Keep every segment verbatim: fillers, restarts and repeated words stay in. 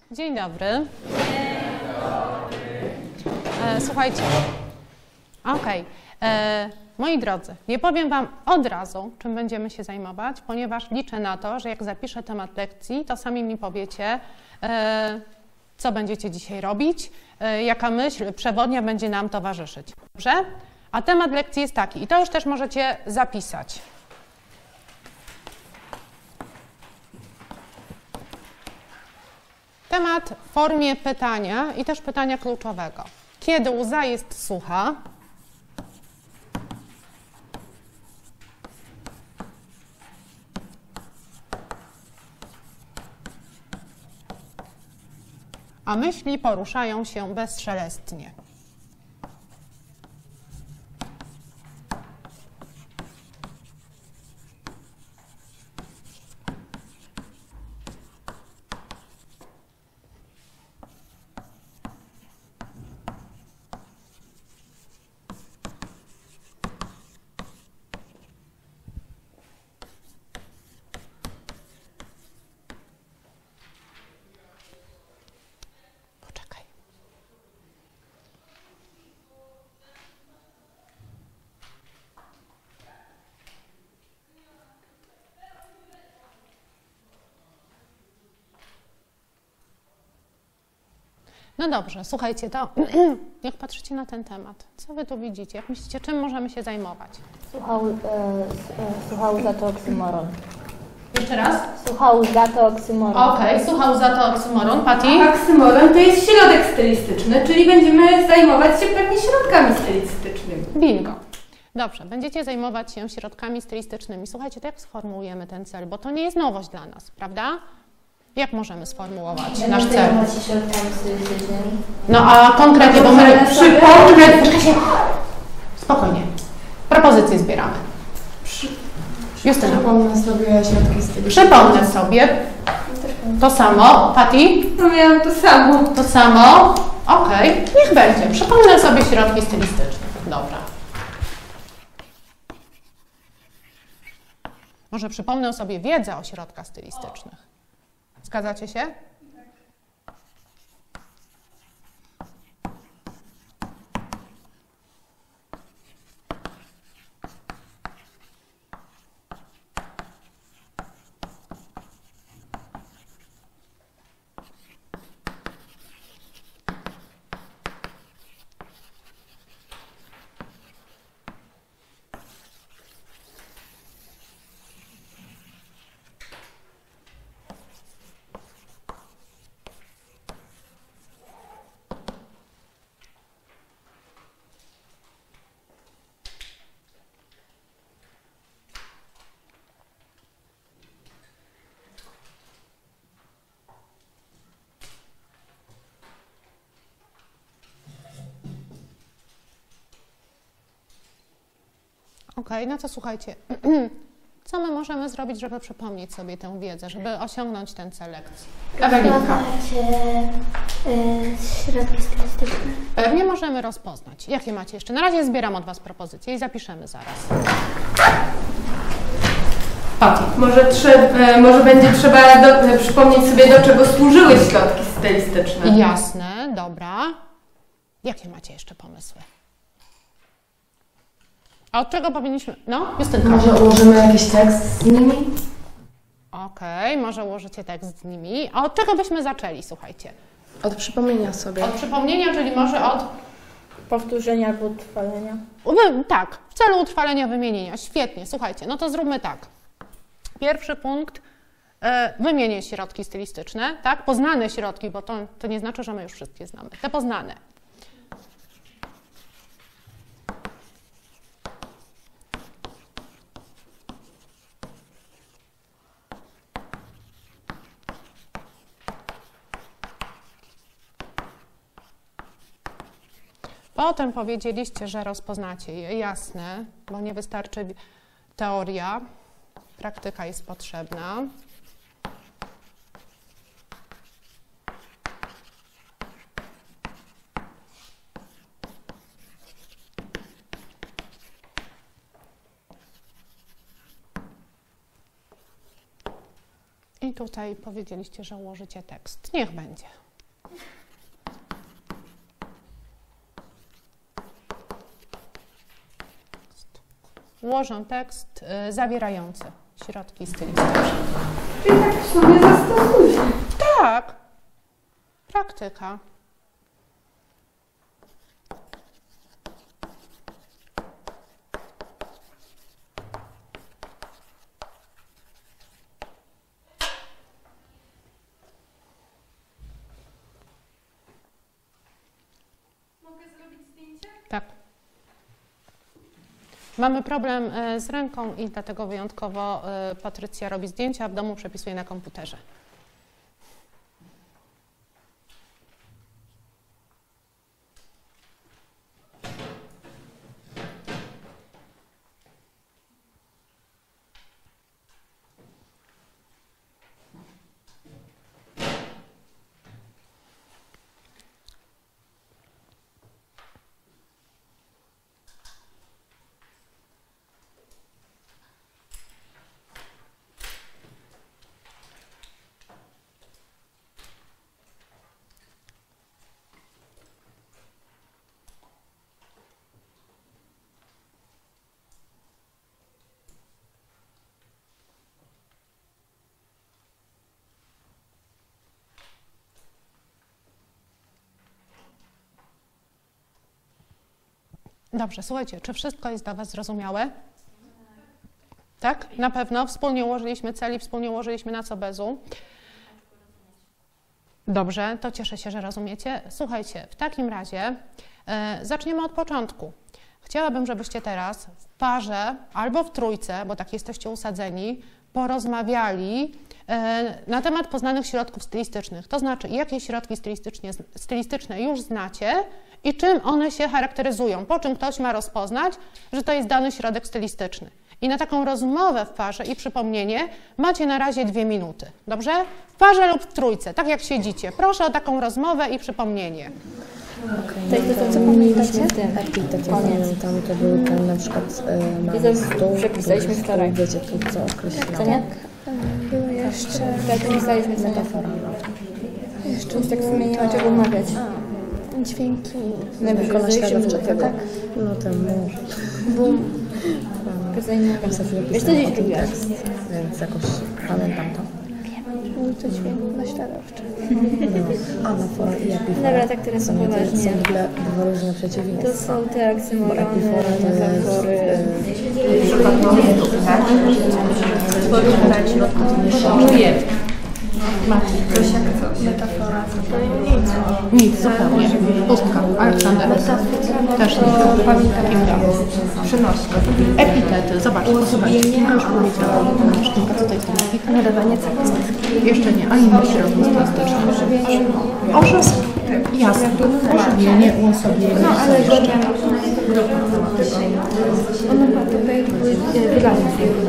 Dzień dobry. Dzień dobry. E, słuchajcie. Okej. Okay. Moi drodzy, nie powiem Wam od razu, czym będziemy się zajmować, ponieważ liczę na to, że jak zapiszę temat lekcji, to sami mi powiecie, e, co będziecie dzisiaj robić, e, jaka myśl przewodnia będzie nam towarzyszyć. Dobrze? A temat lekcji jest taki, i to już też możecie zapisać. Temat w formie pytania i też pytania kluczowego. Kiedy łza jest sucha? A myśli poruszają się bezszelestnie. No dobrze, słuchajcie, to jak patrzycie na ten temat, co Wy tu widzicie? Jak myślicie, czym możemy się zajmować? Sucha, e, sucha łza to oksymoron. Jeszcze raz? Sucha łza to oksymoron. Okej, okay, sucha łza to oksymoron. Patty? Oksymoron to jest środek stylistyczny, czyli będziemy zajmować się pewnie środkami stylistycznymi. Bingo. Dobrze, będziecie zajmować się środkami stylistycznymi. Słuchajcie, to jak sformułujemy ten cel? Bo to nie jest nowość dla nas, prawda? Jak możemy sformułować ja nasz cel? Zajmować się środkami stylistycznymi. No a konkretnie, bo my przypomnę... Spokojnie. Propozycje zbieramy. Przy... Justyna. Przypomnę sobie środki stylistyczne. Przypomnę sobie. To samo. Patty? No miałam to samo. To samo. Okej, okay. Niech będzie. Przypomnę sobie środki stylistyczne. Dobra. Może przypomnę sobie wiedzę o środkach stylistycznych. Zgadzacie się? Okej, okay, no to słuchajcie, co my możemy zrobić, żeby przypomnieć sobie tę wiedzę, żeby osiągnąć ten cel lekcji? Ewelinka. Środki stylistyczne. Pewnie możemy rozpoznać. Jakie macie jeszcze? Na razie zbieram od Was propozycje i zapiszemy zaraz. Patty. Może, trze- może będzie trzeba do, przypomnieć sobie, do czego służyły środki stylistyczne. Jasne, dobra. Jakie macie jeszcze pomysły? A od czego powinniśmy... No, Justynka. Może ułożymy jakiś tekst z nimi? Okej, okay, może ułożycie tekst z nimi. A od czego byśmy zaczęli, słuchajcie? Od przypomnienia sobie. Od przypomnienia, czyli może od... Powtórzenia albo utrwalenia. Tak, w celu utrwalenia wymienienia. Świetnie, słuchajcie, no to zróbmy tak. Pierwszy punkt, wymienię środki stylistyczne, tak? Poznane środki, bo to, to nie znaczy, że my już wszystkie znamy. Te poznane. Potem powiedzieliście, że rozpoznacie je, jasne, bo nie wystarczy teoria, praktyka jest potrzebna. I tutaj powiedzieliście, że ułożycie tekst. Niech będzie. Ułożę tekst y, zawierający środki stylistyczne. Czyli tak w sumie zastosuje. Tak. Praktyka. Mogę zrobić zdjęcie? Tak. Mamy problem e, z ręką i dlatego wyjątkowo e, Patrycja robi zdjęcia, a w domu przepisuje na komputerze. Dobrze, słuchajcie, czy wszystko jest dla Was zrozumiałe? Tak? Na pewno. Wspólnie ułożyliśmy cel i wspólnie ułożyliśmy na co bezu. Dobrze, to cieszę się, że rozumiecie. Słuchajcie, w takim razie e, zaczniemy od początku. Chciałabym, żebyście teraz w parze albo w trójce, bo tak jesteście usadzeni, porozmawiali e, na temat poznanych środków stylistycznych. To znaczy, jakie środki stylistycznie, stylistyczne już znacie i czym one się charakteryzują, po czym ktoś ma rozpoznać, że to jest dany środek stylistyczny. I na taką rozmowę w parze i przypomnienie macie na razie dwie minuty. Dobrze? W parze lub w trójce, tak jak siedzicie. Proszę o taką rozmowę i przypomnienie. To jest to, co pamiętacie? Taki, tak jak pamiętam, to był ten na przykład e, mamy stół, przepisaliśmy wczoraj. Wiecie, tu co określało. Co nie? Było jeszcze... Tak, pisaliśmy metafora. Jeszcze tak w sumie nie ma czego omawiać. Dźwięki. Tylko na śladowcze tego. Tak? No ten mur. Bum. Wiesz, co dziś robiłaś? Więc jakoś pamiętam to. Był to dźwięk naśladowczy. No, anafora i epifora. Dobra, tak teraz Są te- poważnie. Są dwie dwa różne To przeciwieństwa. są te oksymorony, Epifora to jest... metafory. Nic, zupełnie. Pustka. Aleksander. Też nie. Pamiętam. Przynoska. Epitety. Zobaczcie, posłuchajcie. Ja już powiedziałam. Sztuka, co to jest logika. Nadawanie cechów. Jeszcze nie, a inne środki stylistyczne. Orzez, jasne. Ożywienie, uosobienie. No, ale Ono ma tutaj wydanie.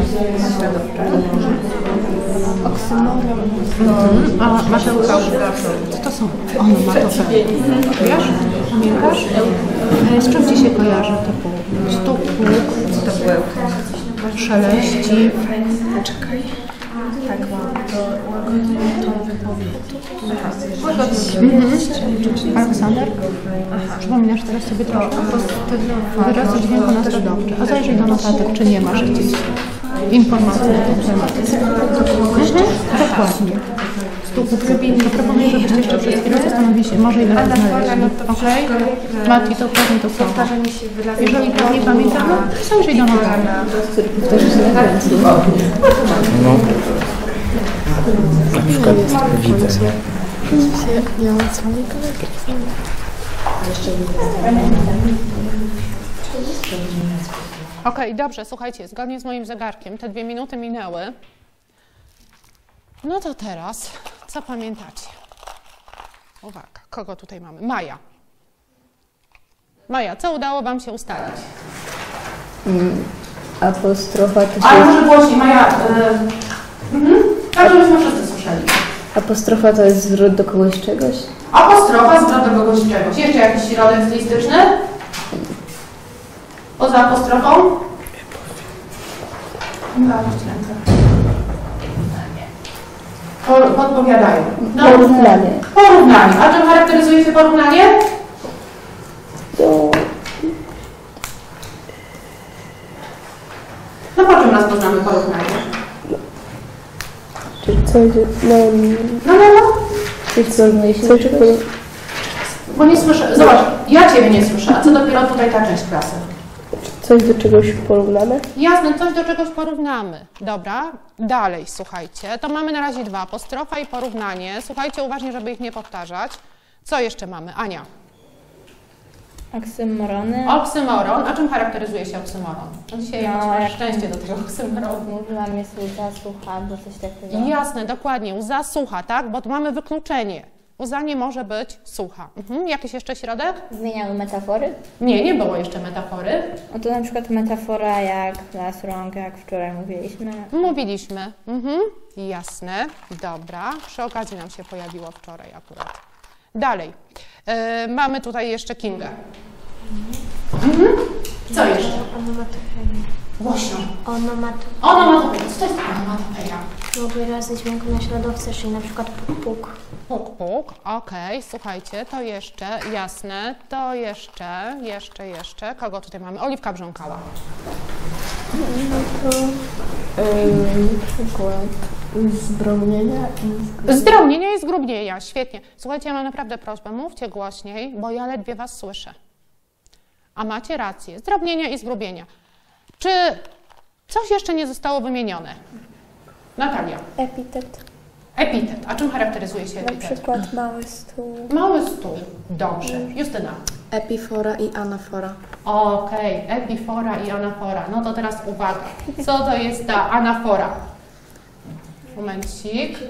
Oksymoron. Mhm. A Mateusz, co to są? Ono ma to pewnie. Wiesz? Pamiętasz? Z czym Ci się kojarzy? Typu stuk, pług, co to było? Szeleści. Czekaj. Tak, to łagodnie to wypowiedzi. Mhm. Aleksander? Przypominasz teraz sobie troszkę? Wyrazy dźwięku naśladowcze. A zajrzyj do notatek, czy nie masz gdzieś informacji na ten temat. Mhm. Dokładnie. To proponuję, żebyście jeszcze przez chwilę zastanowili się, może ile razy znaleźli. Okej? Mati, to pewnie to samo. Jeżeli to nie pamiętamy, to zajrzyj do notatek. No. Na przykład widzę. Ja mam całą kolekcję. Okej, dobrze, słuchajcie, zgodnie z moim zegarkiem te dwie minuty minęły. No to teraz, co pamiętacie? Uwaga, kogo tutaj mamy? Maja. Maja, co udało Wam się ustalić? Mm, apostrofa to się... Ale może głośniej, Maja. Yy, mhm. Tak, żebyśmy wszyscy słyszeli. Apostrofa to jest zwrot do kogoś czegoś? Apostrofa, zwrot do kogoś czegoś. Jeszcze jakiś środek stylistyczny? Poza apostrofą? Po, podpowiadają. No. Porównanie. Porównanie. A czym charakteryzuje się porównanie? To... No po czym rozpoznamy porównanie? Czyli coś, no... No, no, no. Czyli porównuje się coś, do czegoś? Bo nie słyszę. Zobacz, ja Ciebie nie słyszę, a co dopiero tutaj ta część klasy. Coś do czegoś porównamy? Jasne, coś do czegoś porównamy. Dobra, dalej, słuchajcie. To mamy na razie dwa, apostrofa i porównanie. Słuchajcie uważnie, żeby ich nie powtarzać. Co jeszcze mamy? Ania. Oksymorony. Oksymoron. A czym charakteryzuje się oksymoron? No dzisiaj No, jakoś masz jak- szczęście do tego oksymoronu. Mówiłam, jest łza, słucha, albo coś takiego. Jasne, dokładnie. Łza sucha, tak? Bo tu mamy wykluczenie. Łza nie może być sucha. Mhm. Jakiś jeszcze środek? Zmieniały metafory? Nie, nie było jeszcze metafory. No to na przykład metafora jak las rąk, jak wczoraj mówiliśmy. Mówiliśmy. Mhm. Jasne. Dobra. Przy okazji nam się pojawiło wczoraj akurat. Dalej. Yy, mamy tutaj jeszcze Kingę. Mhm. Co jeszcze? Onomatopeia. Głośno. Onomatopeia. Onomatopeia. Co to jest onomatopeia? No wyrazy dźwięku naśladowcy, czyli na przykład puk, puk. Puk, puk. Okej, słuchajcie, to jeszcze, jasne, to jeszcze, jeszcze, jeszcze. Kogo tutaj mamy? Oliwka Brząkała. Na przykład zdrobnienia i Zdrobnienia i zgrubnienia, świetnie. Słuchajcie, ja mam naprawdę prośbę, mówcie głośniej, bo ja ledwie Was słyszę. A macie rację, zdrobnienia i zgrubienia. Czy coś jeszcze nie zostało wymienione? Natalia. Epitet. Epitet. A czym charakteryzuje się Na epitet? przykład mały stół. Mały stół. Dobrze. Justyna. epifora i anafora. Okej, epifora i anafora. No to teraz uwaga. Co to jest ta anafora? Momencik.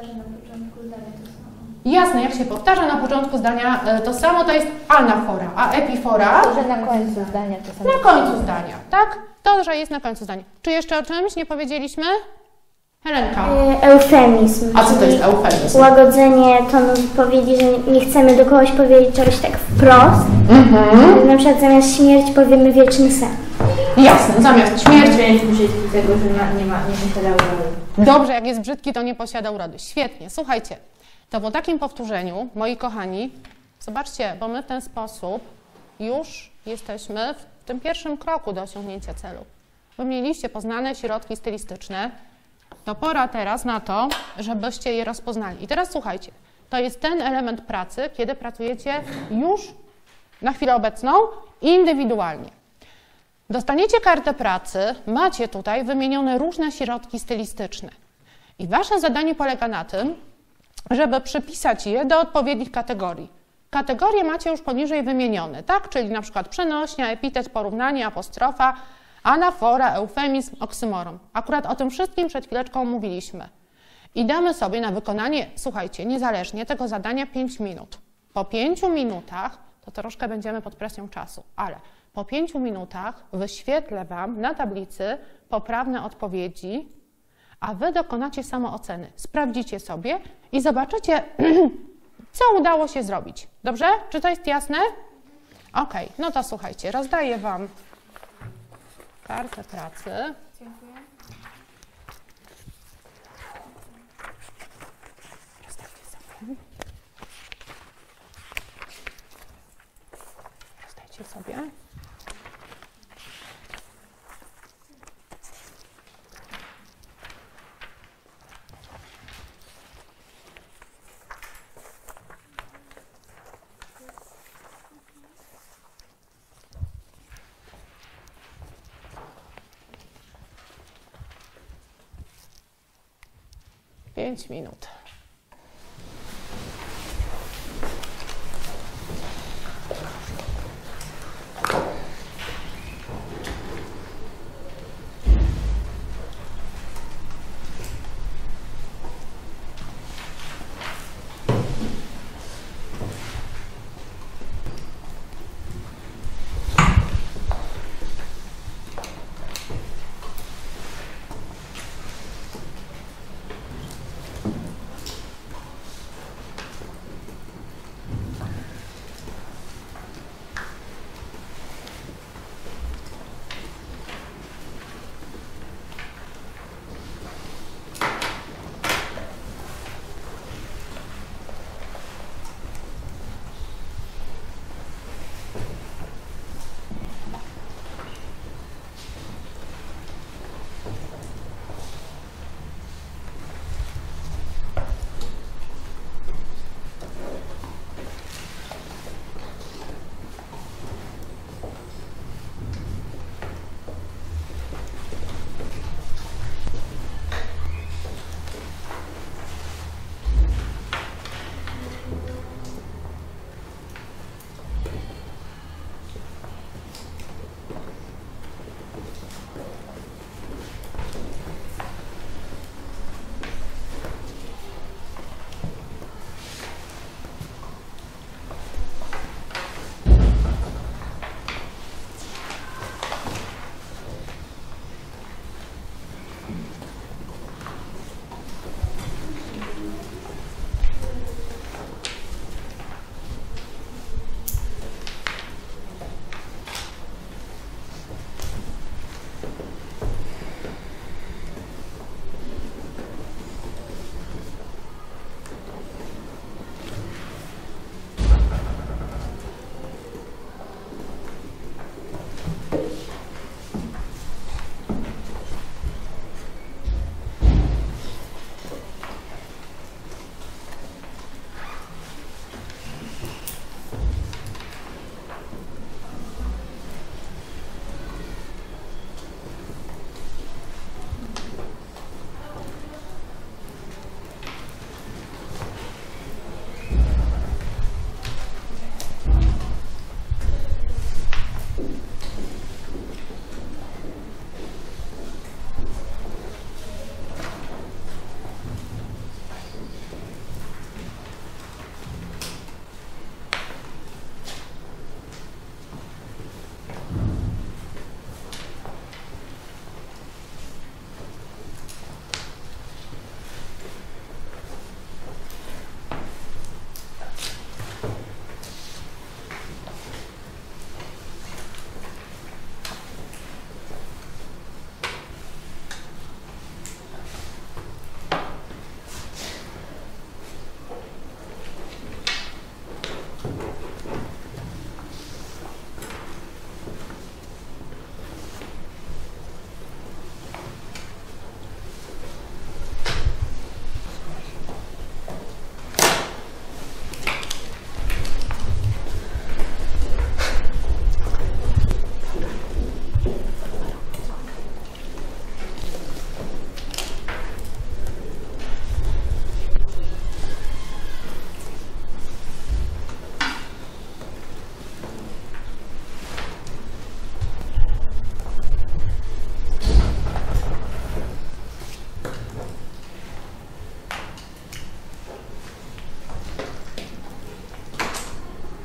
Jasne, jak się powtarza na początku zdania, e, to samo to jest anafora, a epifora Że na końcu zdania to samo. na końcu zdania, tak? To, że jest na końcu zdania. Czy jeszcze o czymś nie powiedzieliśmy? Helenka. Eufemizm. A co to jest eufemizm? Łagodzenie tonu wypowiedzi, że nie chcemy do kogoś powiedzieć czegoś tak wprost. Mhm. Na przykład zamiast śmierć powiemy wieczny sen. Jasne, zamiast śmierci. Dźwięk brzydki tego, że ma, nie ma, nie posiada urody. Dobrze, jak jest brzydki, to nie posiada urody. Świetnie. Słuchajcie, to po takim powtórzeniu, moi kochani, zobaczcie, bo my w ten sposób już jesteśmy w tym pierwszym kroku do osiągnięcia celu. Wy mieliście poznane środki stylistyczne, to pora teraz na to, żebyście je rozpoznali. I teraz słuchajcie, to jest ten element pracy, kiedy pracujecie już na chwilę obecną indywidualnie. Dostaniecie kartę pracy, macie tutaj wymienione różne środki stylistyczne. I wasze zadanie polega na tym, żeby przypisać je do odpowiednich kategorii. Kategorie macie już poniżej wymienione, tak? Czyli na przykład przenośnia, epitet, porównanie, apostrofa, anafora, eufemizm, oksymoron. Akurat o tym wszystkim przed chwileczką mówiliśmy. I damy sobie na wykonanie, słuchajcie, niezależnie tego zadania pięć minut. Po pięciu minutach, to troszkę będziemy pod presją czasu, ale po pięciu minutach wyświetlę Wam na tablicy poprawne odpowiedzi, a Wy dokonacie samooceny. Sprawdzicie sobie i zobaczycie, co udało się zrobić. Dobrze? Czy to jest jasne? Ok, no to słuchajcie, rozdaję Wam kartę pracy. Dziękuję. Rozdajcie sobie. Rozdajcie sobie. Pięć minut.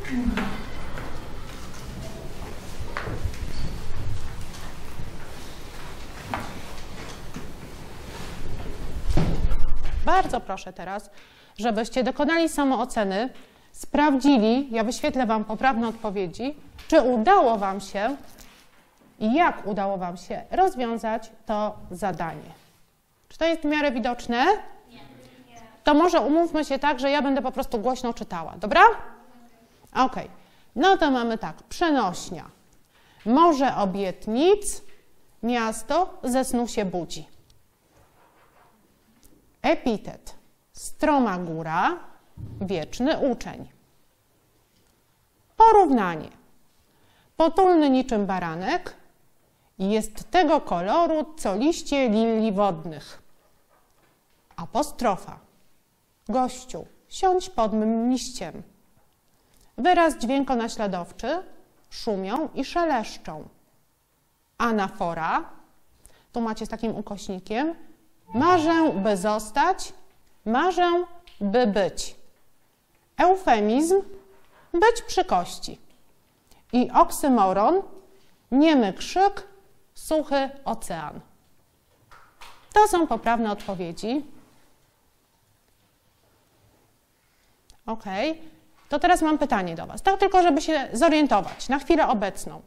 Bardzo proszę teraz, żebyście dokonali samooceny, sprawdzili, ja wyświetlę Wam poprawne odpowiedzi, czy udało Wam się i jak udało Wam się rozwiązać to zadanie. Czy to jest w miarę widoczne? Nie. To może umówmy się tak, że ja będę po prostu głośno czytała, dobra? Ok. No to mamy tak, przenośnia. Morze obietnic, miasto ze snu się budzi. Epitet. Stroma góra, wieczny uczeń. Porównanie. Potulny niczym baranek, jest tego koloru, co liście lilii wodnych. Apostrofa. Gościu, siądź pod mym liściem. Wyraz dźwiękonaśladowczy, szumią i szeleszczą. Anafora, tu macie z takim ukośnikiem, marzę, by zostać, marzę, by być. Eufemizm, być przy kości. I oksymoron, niemy krzyk, suchy ocean. To są poprawne odpowiedzi. Ok. To teraz mam pytanie do Was. Tak tylko, żeby się zorientować na chwilę obecną.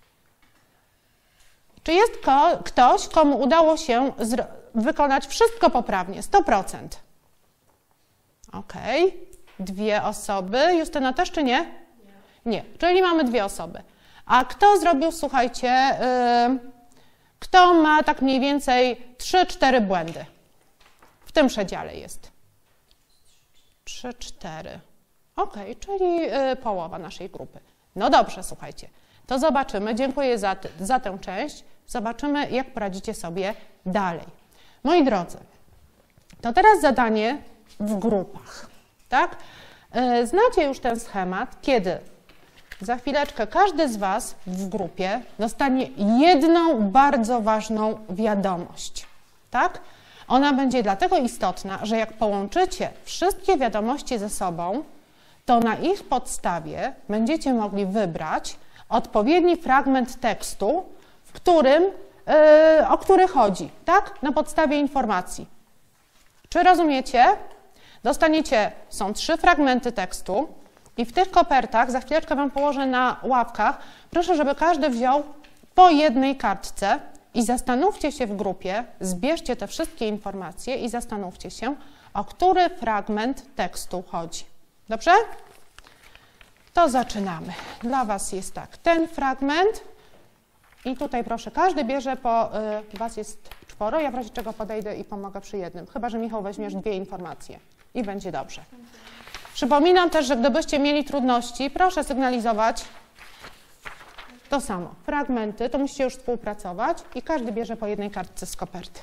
Czy jest ko ktoś, komu udało się wykonać wszystko poprawnie? sto procent. Ok. Dwie osoby. Justyna też czy nie? Nie. Czyli mamy dwie osoby. A kto zrobił, słuchajcie, yy, kto ma tak mniej więcej trzy cztery błędy? W tym przedziale jest. trzy cztery. Ok, czyli yy, połowa naszej grupy. No dobrze, słuchajcie. To zobaczymy. Dziękuję za, za tę część. Zobaczymy, jak poradzicie sobie dalej. Moi drodzy, to teraz zadanie w grupach. Tak? Yy, znacie już ten schemat, kiedy za chwileczkę każdy z Was w grupie dostanie jedną bardzo ważną wiadomość. Tak? Ona będzie dlatego istotna, że jak połączycie wszystkie wiadomości ze sobą, to na ich podstawie będziecie mogli wybrać odpowiedni fragment tekstu, w którym, yy, o który chodzi, tak? Na podstawie informacji. Czy rozumiecie? Dostaniecie, są trzy fragmenty tekstu i w tych kopertach, za chwileczkę Wam położę na ławkach, proszę, żeby każdy wziął po jednej kartce i zastanówcie się w grupie, zbierzcie te wszystkie informacje i zastanówcie się, o który fragment tekstu chodzi. Dobrze? To zaczynamy. Dla Was jest tak, ten fragment i tutaj proszę, każdy bierze po, y, Was jest czworo, ja w razie czego podejdę i pomogę przy jednym, chyba że Michał weźmiesz dwie informacje i będzie dobrze. Przypominam też, że gdybyście mieli trudności, proszę sygnalizować to samo. Fragmenty, to musicie już współpracować i każdy bierze po jednej kartce z koperty.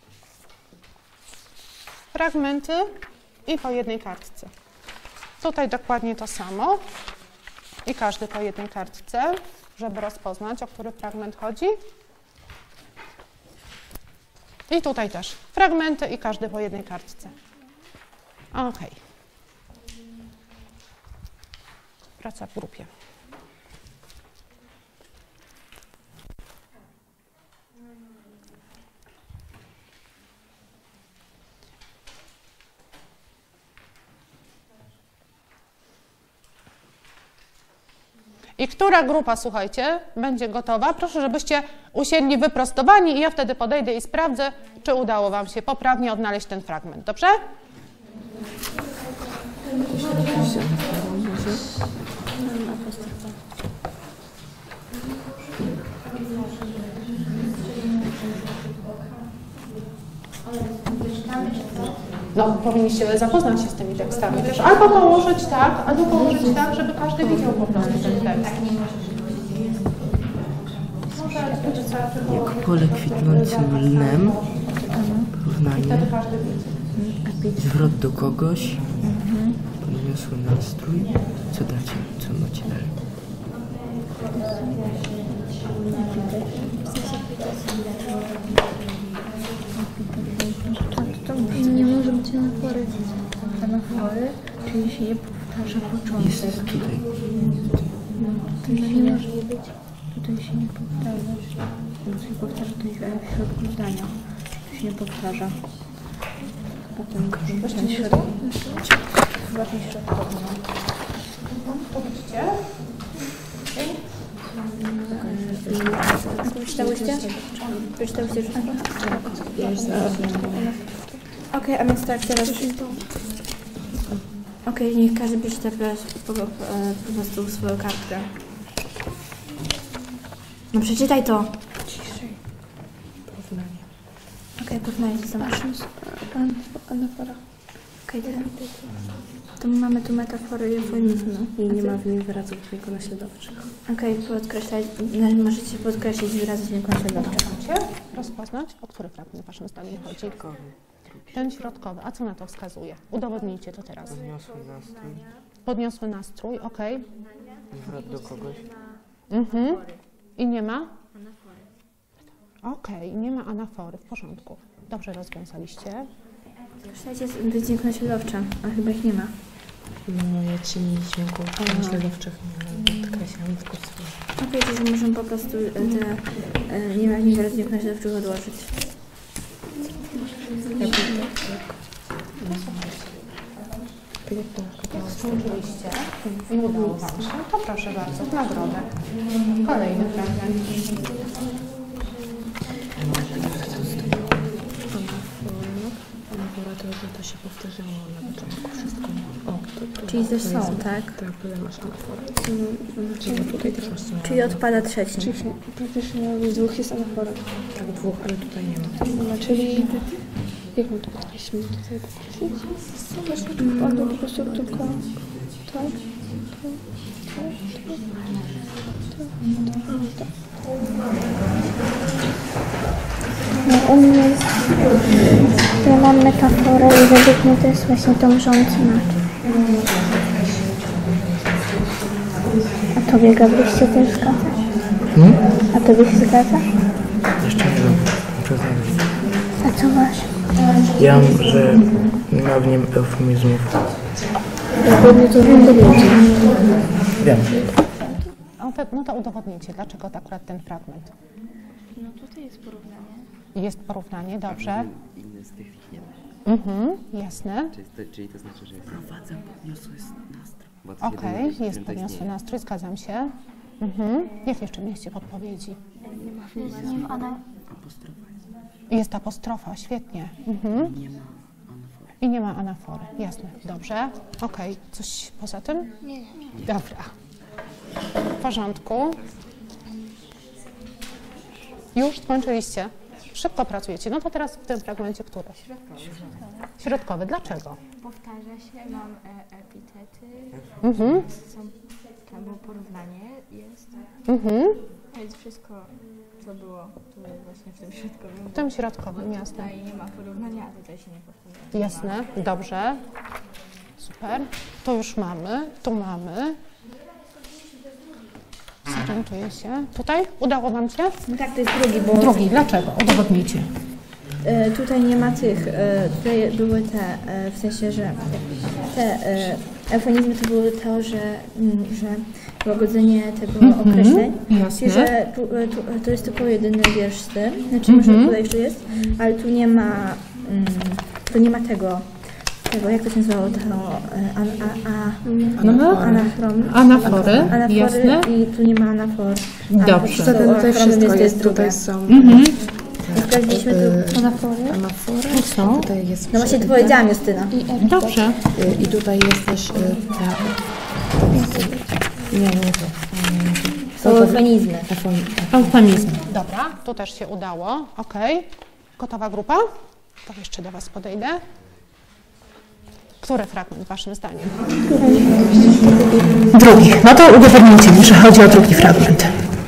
Fragmenty i po jednej kartce. Tutaj dokładnie to samo i każdy po jednej kartce, żeby rozpoznać, o który fragment chodzi. I tutaj też fragmenty i każdy po jednej kartce. Ok. Praca w grupie. I która grupa, słuchajcie, będzie gotowa? Proszę, żebyście usiedli wyprostowani i ja wtedy podejdę i sprawdzę, czy udało Wam się poprawnie odnaleźć ten fragment. Dobrze? No, powinniście zapoznać się z tymi tekstami też. Albo położyć tak, albo położyć tak, żeby każdy widział po prostu ten tekst. Jak pole kwitnącym lnem, porównanie, zwrot do kogoś, podniosły nastrój, co dacie, co macie dalej? Nie może być anafory. anafory, czyli się nie powtarza początek. Jest tutaj. Tutaj się nie może być. Tutaj się nie powtarza. Bo się powtarza to jest w środku zdania. Tu się nie powtarza. Potem ten środek. Chyba ten środkowy. Powiedzcie. Przeczytałyście? Przeczytałyście już? Okej, a więc tak, teraz... Okej, niech każdy przeczyta po, po, po prostu swoją kartkę. No przeczytaj to. Ciszej. Porównanie. Okej, porównanie to zobacz. Anafora. Okej, teraz. To mamy tu metafory i eufemizmy. I nie ma w nim wyrazów dźwiękonaśladowczych. Okej, podkreślać, możecie podkreślić wyrazy dźwiękonaśladowcze. Możecie rozpoznać, o który fragment waszym zdaniem chodzi? Ten środkowy. A co na to wskazuje? Udowodnijcie to teraz. Podniosły nastrój. Podniosły nastrój, okej. Zwrot do kogoś. Mhm. I nie ma? Okej, nie ma anafory. W porządku. Dobrze rozwiązaliście. Przeczytajcie dźwiękonaśladowcze, a chyba ich nie ma. No ja ci dźwięków naśladowczych nie podkreślam w kursach. Okej, czyli możemy po prostu te e, nie ma nie wyrazy dźwiękonaśladowczych odłożyć. Skończyliście i udało wam się. To proszę bardzo, w nagrodę. Kolejny fragment. Anafora to, to się powtarzało na początku wszystko. O, to, to, Czyli też są, jest, tak? Tak, tyle masz anaforę. Czyli tutaj też masz. Czyli odpada trzeci. Czyli praktycznie z dwóch jest anafora. Tak, dwóch, ale tutaj nie ma. No, czyli jak my to podkreślimy tutaj podkreślić? Właśnie odpadło po prostu tylko tak, tak, tak, tak, tak. No, u mnie jest, ja mam metaforę i według mnie to jest właśnie to mrzący macz. A tobie, Gabryś, się też zgadza? Hmm? A tobie się zgadza? Jeszcze nie wiem. Muszę znaleźć. A co masz? Ja mam, że nie ma w nim eufemizmów. Pewnie to wydobycie. Wiem. O, to, no to udowodnijcie, dlaczego akurat ten fragment. No tutaj jest porównanie. Jest porównanie, dobrze. Inny z tych nie ma. Mhm, jasne. Czyli to, czyli to znaczy, że jest... Prowadzę podniosły nastrój. Bo to jest Okej, jedyny, jest którym to podniosły istnieje. nastrój, zgadzam się. Mhm. Jak jeszcze mieliście podpowiedzi? Jest apostrofa, świetnie. Mhm. I nie ma anafory, jasne, dobrze. Okej, coś poza tym? Nie. Dobra. W porządku. Już skończyliście? Szybko pracujecie. No to teraz w tym fragmencie który? Środkowy. Środkowy. Dlaczego? Powtarza się, mam e, epitety, Mhm. są, albo porównanie jest, Mhm. to jest wszystko, co było tu właśnie w tym środkowym. W tym środkowym, jasne. Tutaj nie ma porównania, a tutaj się nie powtarza. Jasne, dobrze. Super. To już mamy, tu mamy. Zorientuję się. Tutaj? Udało wam się? No tak, to jest drugi, bo Drugi. Dlaczego? Udowodnijcie. e, tutaj nie ma tych, e, tutaj były te, e, w sensie, że te e, eufemizmy to były to, że, mm, że łagodzenie tego określeń. jasne. Czyli, że tu, e, tu, e, to jest tylko jedyny wiersz z tym, znaczy może tutaj jeszcze jest, ale tu nie ma, mm, tu nie ma tego, tego, jak to się nazywało, to, e, an, a, a, anachron, Anafory, anafory jasne. i tu nie ma anafor. Dobrze. A, Zatem tutaj anachronem wszystko to jest, drugie. tutaj są. Mhm. Sprawdziliśmy tu anafory. Anafory. Są. Tutaj jest No właśnie to powiedziałam, Justyna. Dobrze. I tutaj jest też y, ta... Nie, nie to. Są eufemizmy. Eufemizm. Dobra, tu też się udało. Okej. Gotowa grupa? To jeszcze do was podejdę. Który fragment waszym zdaniem? Drugi. No to udowodnijcie mi, że chodzi o drugi fragment.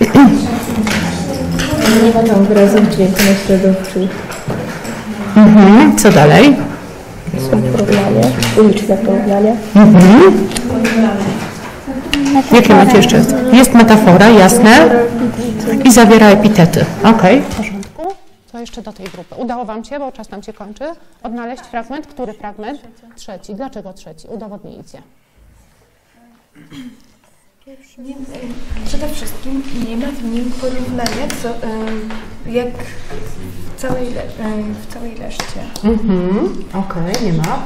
Nie ma tam wyrazów dźwiękonaśladowczych. Mhm. Co dalej? Porównanie. Uliczne porównanie. Mhm. Jakie macie jeszcze? Jest metafora, jasne. I zawiera epitety. Okej. W porządku. Co jeszcze do tej grupy. Udało Wam się, bo czas nam się kończy, odnaleźć fragment? Który fragment? Trzeci. Dlaczego trzeci? Udowodnijcie. Nie, przede wszystkim nie ma w nim porównania, co, jak w całej, w całej reszcie. Mhm, okej, okay, nie ma.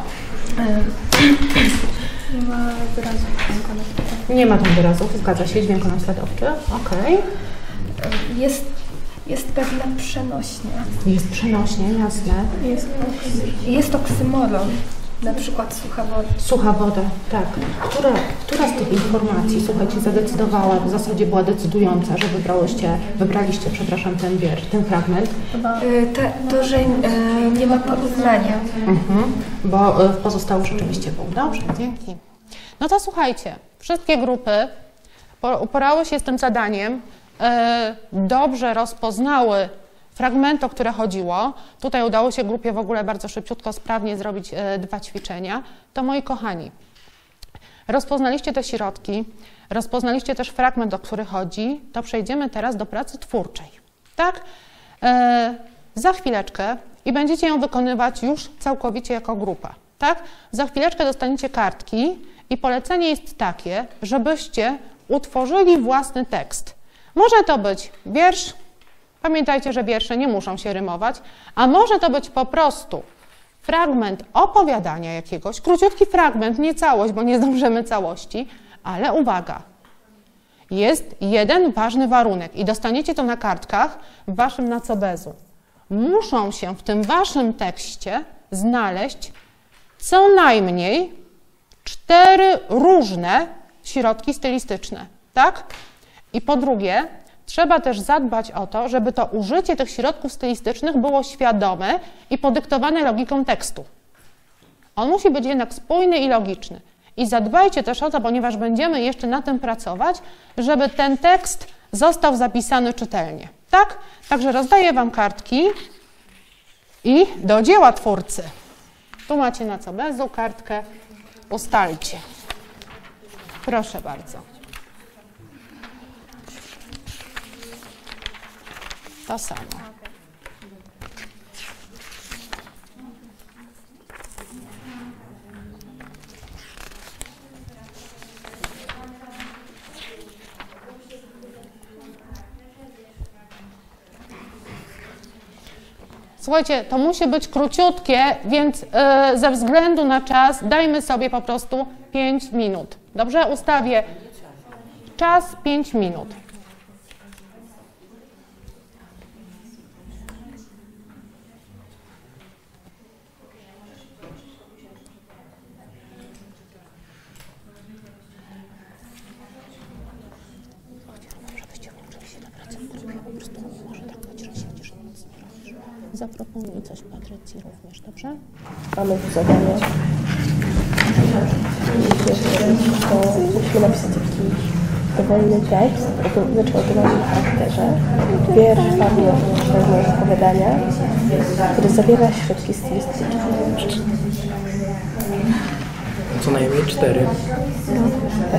Nie ma wyrazów dźwiękonaśladowczych. Nie ma tam wyrazów, zgadza się, dźwiękonaśladowczy, okej. Okay. Jest, jest pewna przenośnia. Jest przenośnie, jasne. Jest, jest oksymoron. Na przykład sucha woda. Sucha woda, tak. Która, która z tych informacji, słuchajcie, zadecydowała, w zasadzie była decydująca, że wybrałyście, wybraliście, przepraszam, ten wiersz, ten fragment? Te, to, że e, nie ma porównania. Mhm, bo w pozostałych rzeczywiście był. Dobrze, dzięki. No to słuchajcie, wszystkie grupy uporały się z tym zadaniem, e, dobrze rozpoznały fragmenty, o które chodziło. Tutaj udało się grupie w ogóle bardzo szybciutko, sprawnie zrobić e, dwa ćwiczenia. To moi kochani, rozpoznaliście te środki, rozpoznaliście też fragment, o który chodzi, to przejdziemy teraz do pracy twórczej. Tak? E, za chwileczkę i będziecie ją wykonywać już całkowicie jako grupa. Tak? Za chwileczkę dostaniecie kartki i polecenie jest takie, żebyście utworzyli własny tekst. Może to być wiersz. Pamiętajcie, że wiersze nie muszą się rymować, a może to być po prostu fragment opowiadania jakiegoś, króciutki fragment, nie całość, bo nie zdążymy całości, ale uwaga, jest jeden ważny warunek i dostaniecie to na kartkach w waszym nacobezu. Muszą się w tym waszym tekście znaleźć co najmniej cztery różne środki stylistyczne, tak? I po drugie, trzeba też zadbać o to, żeby to użycie tych środków stylistycznych było świadome i podyktowane logiką tekstu. On musi być jednak spójny i logiczny. I zadbajcie też o to, ponieważ będziemy jeszcze na tym pracować, żeby ten tekst został zapisany czytelnie. Tak? Także rozdaję Wam kartki i do dzieła twórcy. Tu macie na co bezu kartkę, ustalcie. Proszę bardzo. To samo. Słuchajcie, to musi być króciutkie, więc yy, ze względu na czas dajmy sobie po prostu pięć minut. Dobrze? Ustawię czas pięć minut. Zaproponuj coś Patrycji również, dobrze? Mamy tu zadanie. Musimy napisać taki dowolny tekst, znaczy o dowolnym charakterze. Wiersz, fragment pewnego opowiadania, który zawiera środki stylistyczne. Co najmniej cztery. Tak.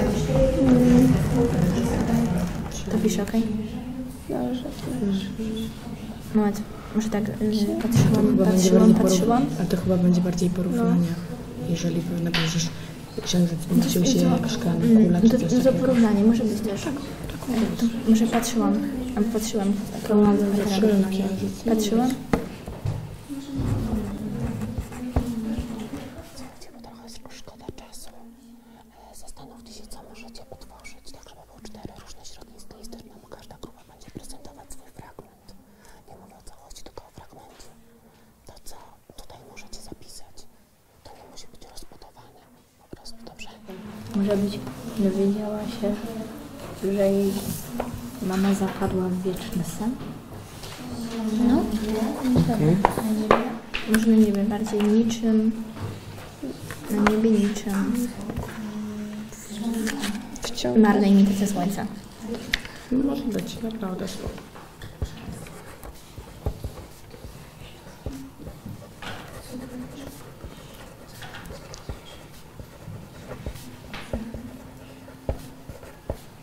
To pisze, okej? Dobrze. Moment, może tak, patrzyłam, To patrzyłam, patrzyłam. A to chyba będzie bardziej porównania. Jeżeli nabierzesz księżyc, będzie się jak szklana kula, czy coś To za takiego. porównanie, może być też. To może patrzyłam, albo patrzyłam. Patrzyłam. Szkoda czasu. Zastanówcie się, co możecie utworzyć, tak żeby były cztery różne środki stylistyczne, bo każda grupa będzie prezentować swój fragment. Nie mówię o całości, tylko o fragmencie. To, co tutaj możecie zapisać, to nie musi być rozbudowane. Po prostu, dobrze? Może być, dowiedziała się, że jej mama zapadła w wieczny sen. No. Okay. Można, nie wiem, bardziej niczym, na niebie niczym. Marna imitacja słońca. Może być, naprawdę spoko.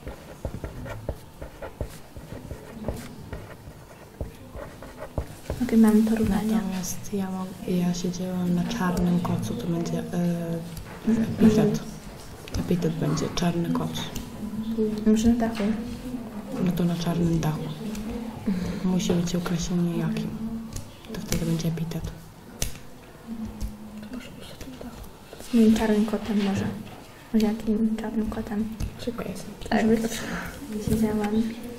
Ok, tutaj mamy porównanie. Natomiast ja, mam, ja siedziałam na czarnym kocu, to będzie yy, epitet. Epitet będzie czarny koc. Może na dachu? No to na czarnym dachu. Musi być określenie jakim. To wtedy będzie epitet. Z moim czarnym kotem może. Z jakim czarnym kotem? Super jest. Tak, siedziałam.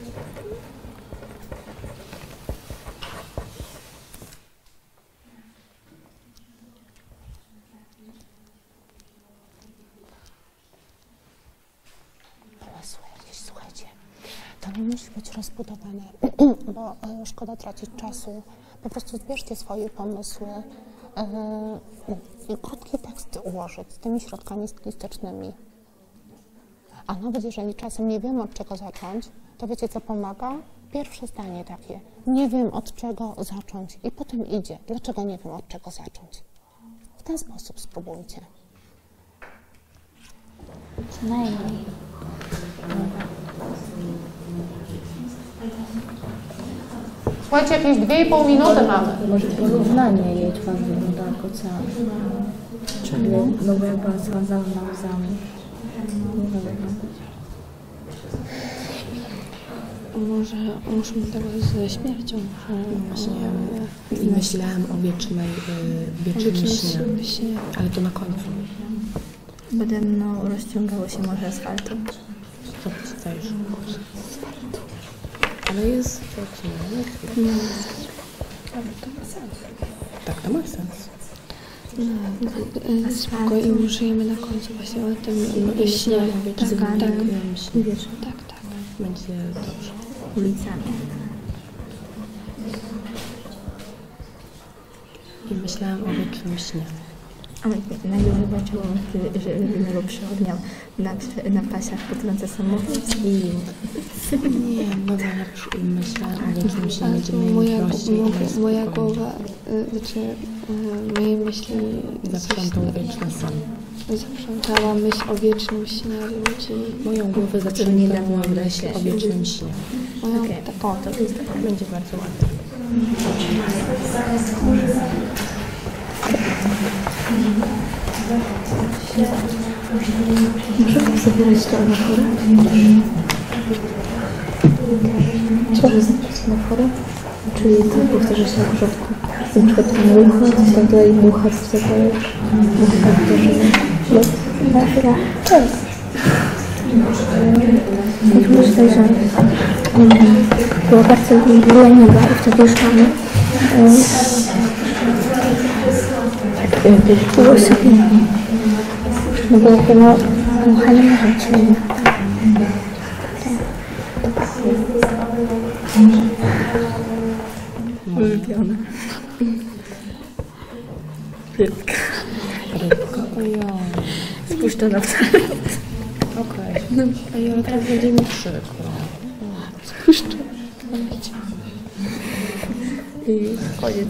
Słuchajcie, to nie musi być rozbudowane, bo e, szkoda tracić czasu. Po prostu zbierzcie swoje pomysły e, i krótki tekst ułożyć z tymi środkami stylistycznymi. A nawet jeżeli czasem nie wiemy, od czego zacząć, to wiecie, co pomaga? Pierwsze zdanie takie. Nie wiem, od czego zacząć. I potem idzie. Dlaczego nie wiem, od czego zacząć? W ten sposób spróbujcie. Co najmniej. Słuchajcie, jakieś dwie i pół minuty mamy. Może porównanie jej twarz wygląda jak ocean. Czyli no bo jak była cała zalana łzami. Nie wiem. Może łączymy tego ze śmiercią. Właśnie i myślałam o wiecznej, y, wiecznym śnie, ale to na końcu. Będę mną rozciągało się może asfaltu. Co ty stajesz? Ale jest to nie Ale to ma sens. Tak, to ma sens. No, spoko i użyjemy na końcu właśnie o tym no, śnie. Tak, tak, tak. tak, tak. Będzie dobrze. Ulicami. I myślałam o wiecznym śnie. A najgorzej zobaczyło, że innego przychodniał na, na pasiach podkręcę samochód i... Nie, no ja myślałam o wiecznym śnie, będziemy moja, prościej. moja, moja głowa, y, znaczy y, moje myśli... Zaprzątał wieczny sen. Zaprzątała myśl o wiecznym śnie ludzi. Moją głowę zaprzątała myśl o wiecznym śnie. Moją, okay. tak, O, to jest tak. Będzie bardzo ładnie. Możemy zabierać to na chorę? Co? Na chorę? Czyli to powtarzasz na porządku. Na przykład mucha, coś tam tutaj mucha, co zapalasz. Mucha, to żyje. Lot. Na chwilę. Cześć. Jak myślę, że było bardzo długo i wtedy już mamy było sobie. No bo chyba mucha nie może być inna. Ulubiona. Rybka. Rybka, ojoj. Spuszczona w Okej. Okay. No, ale teraz będzie mi przykro. Spuszczona. I koniec.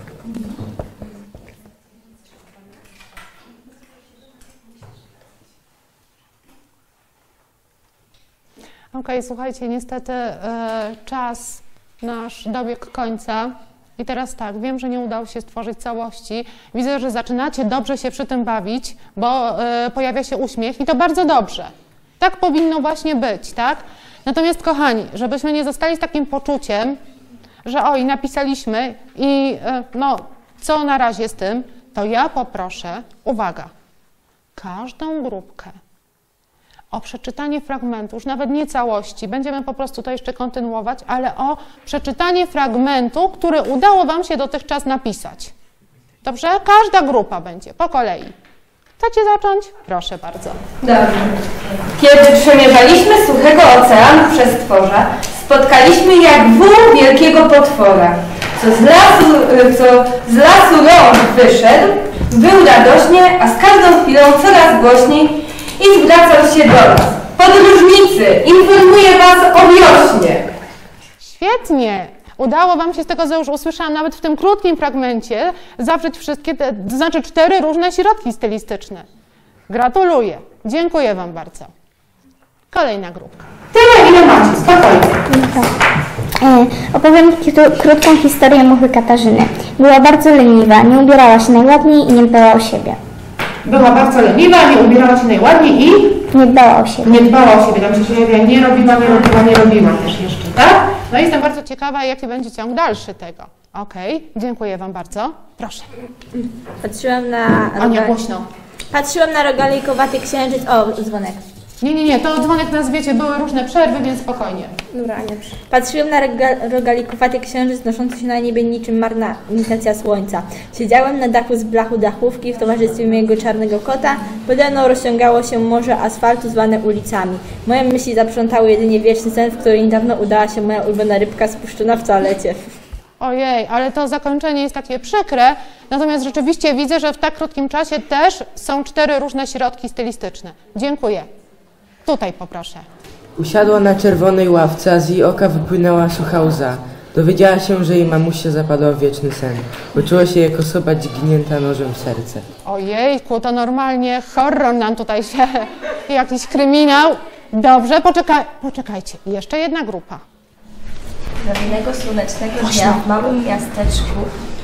Okej, okay, słuchajcie, niestety e, czas nasz dobiegł końca. I teraz tak, wiem, że nie udało się stworzyć całości. Widzę, że zaczynacie dobrze się przy tym bawić, bo e, pojawia się uśmiech i to bardzo dobrze. Tak powinno właśnie być, tak? Natomiast kochani, żebyśmy nie zostali z takim poczuciem, że oj, napisaliśmy i e, no, co na razie z tym, to ja poproszę, uwaga, każdą grupkę o przeczytanie fragmentu, już nawet nie całości, będziemy po prostu to jeszcze kontynuować, ale o przeczytanie fragmentu, który udało Wam się dotychczas napisać. Dobrze? Każda grupa będzie, po kolei. Chcecie zacząć? Proszę bardzo. Dobrze. Kiedy przemierzaliśmy suchego oceanu przez tworza, spotkaliśmy jak wół wielkiego potwora, co z lasu, co z lasu rąk wyszedł, wył radośnie, a z każdą chwilą coraz głośniej i zwracał się do nas. Podróżnicy, informuję Was o wiośnie. Świetnie. Udało Wam się z tego, co już usłyszałam, nawet w tym krótkim fragmencie, zawrzeć wszystkie, te, to znaczy cztery różne środki stylistyczne. Gratuluję. Dziękuję Wam bardzo. Kolejna grupka. Tyle, ile macie, spokojnie. Opowiem kró- krótką historię muchy Katarzyny. Była bardzo leniwa, nie ubierała się najładniej i nie dbała o siebie. Była bardzo leniwa, nie ubierała się najładniej i Nie dbała o siebie. nie dbała o siebie. Tam się pojawia nie robiła, nie robiła, nie robiła też jeszcze, tak? No i jestem bardzo ciekawa, jaki będzie ciąg dalszy tego. Okej, dziękuję Wam bardzo. Proszę. Patrzyłam na... Ania, rogal- głośno. Patrzyłam na rogalikowaty księżyc... O, dzwonek. Nie, nie, nie, to dzwonek nas wiecie, były różne przerwy, więc spokojnie. Dobra, Ania. Patrzyłam na roga- rogalikowaty księżyc noszący się na niebie niczym marna imitacja słońca. Siedziałem na dachu z blachu dachówki w towarzystwie mojego czarnego kota. Pode mną rozciągało się morze asfaltu zwane ulicami. Moje myśli zaprzątały jedynie wieczny sen, w który niedawno udała się moja ulubiona rybka spuszczona w toalecie. Ojej, ale to zakończenie jest takie przykre, natomiast rzeczywiście widzę, że w tak krótkim czasie też są cztery różne środki stylistyczne. Dziękuję. Tutaj poproszę. Usiadła na czerwonej ławce, a z jej oka wypłynęła sucha łza. Dowiedziała się, że jej mamusia zapadła w wieczny sen. Poczuła się jak osoba dźgnięta nożem w serce. Ojejku, to normalnie horror nam tutaj się, jakiś kryminał. Dobrze, poczekaj, poczekajcie, jeszcze jedna grupa. Zawinnego słonecznego dnia w małym miasteczku,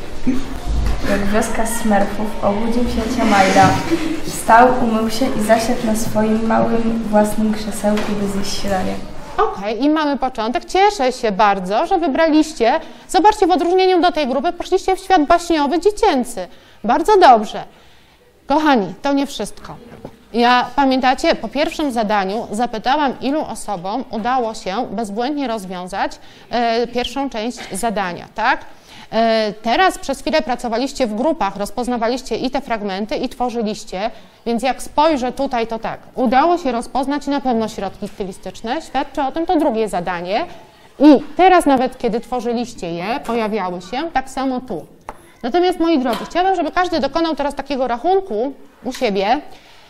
jak wioska Smurfów, obudził się Ciamajda. Wstał, umył się i zasiadł na swoim małym własnym krzesełku bez śniadania. Okej, okay, i mamy początek. Cieszę się bardzo, że wybraliście. Zobaczcie, w odróżnieniu do tej grupy poszliście w świat baśniowy, dziecięcy. Bardzo dobrze. Kochani, to nie wszystko. Ja, pamiętacie, po pierwszym zadaniu zapytałam, ilu osobom udało się bezbłędnie rozwiązać e, pierwszą część zadania, tak? E, teraz przez chwilę pracowaliście w grupach, rozpoznawaliście i te fragmenty, i tworzyliście, więc jak spojrzę tutaj, to tak, udało się rozpoznać na pewno środki stylistyczne, świadczy o tym to drugie zadanie i teraz nawet, kiedy tworzyliście je, pojawiały się, tak samo tu. Natomiast, moi drodzy, chciałabym, żeby każdy dokonał teraz takiego rachunku u siebie,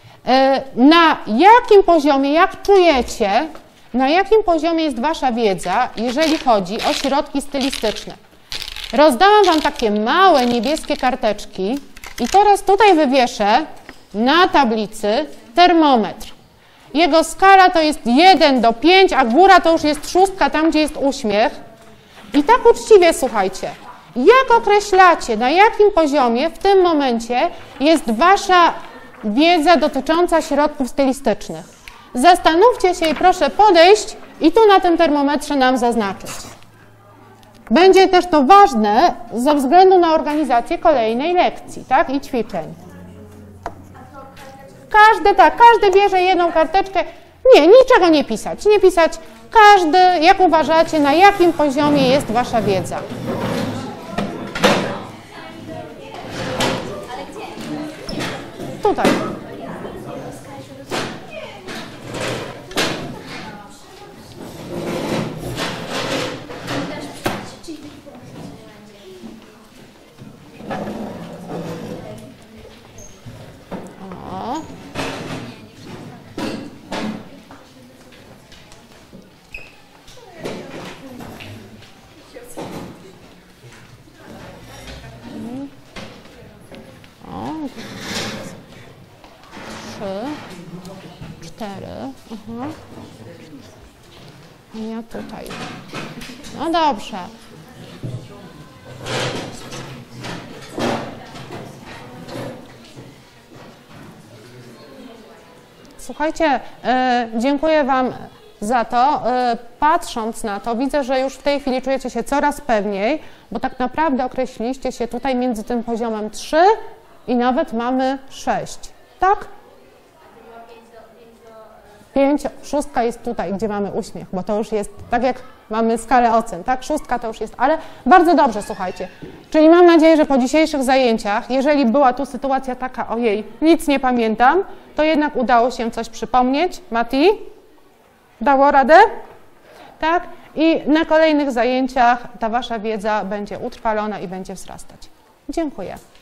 na jakim poziomie, jak czujecie, na jakim poziomie jest Wasza wiedza, jeżeli chodzi o środki stylistyczne. Rozdałam Wam takie małe niebieskie karteczki i teraz tutaj wywieszę na tablicy termometr. Jego skala to jest jeden do pięciu, a góra to już jest szóstka, tam gdzie jest uśmiech. I tak uczciwie słuchajcie, jak określacie, na jakim poziomie w tym momencie jest Wasza wiedza dotycząca środków stylistycznych. Zastanówcie się i proszę podejść i tu na tym termometrze nam zaznaczyć. Będzie też to ważne ze względu na organizację kolejnej lekcji, tak, i ćwiczeń. Każdy, tak, każdy bierze jedną karteczkę. Nie, niczego nie pisać, nie pisać. Każdy, jak uważacie, na jakim poziomie jest Wasza wiedza. Tutaj. O. O. Trzy, cztery, aha. A ja tutaj. No dobrze. Słuchajcie, e, dziękuję Wam za to. E, patrząc na to, widzę, że już w tej chwili czujecie się coraz pewniej, bo tak naprawdę określiliście się tutaj między tym poziomem trzy i nawet mamy sześć. Tak? pięć, szóstka jest tutaj, gdzie mamy uśmiech, bo to już jest, tak jak mamy skalę ocen, tak? Szóstka to już jest, ale bardzo dobrze, słuchajcie. Czyli mam nadzieję, że po dzisiejszych zajęciach, jeżeli była tu sytuacja taka, ojej, nic nie pamiętam, to jednak udało się coś przypomnieć. Mati? Dało radę? Tak? I na kolejnych zajęciach ta Wasza wiedza będzie utrwalona i będzie wzrastać. Dziękuję.